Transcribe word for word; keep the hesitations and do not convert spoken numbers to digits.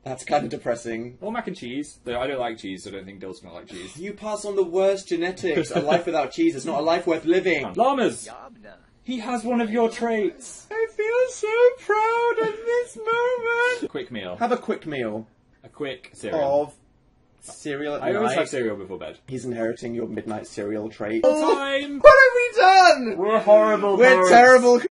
That's kind of depressing. Or mac and cheese. Though I don't like cheese, so I don't think Dill's gonna like cheese. You pass on the worst genetics. A life without cheese is not a life worth living. Llamas! He has one of your traits. I feel so proud at this moment. Quick meal. Have a quick meal. A quick cereal. Of cereal at I always night. have cereal before bed. He's inheriting your midnight cereal trait. Time! What have we done? We're horrible. We're parents. terrible.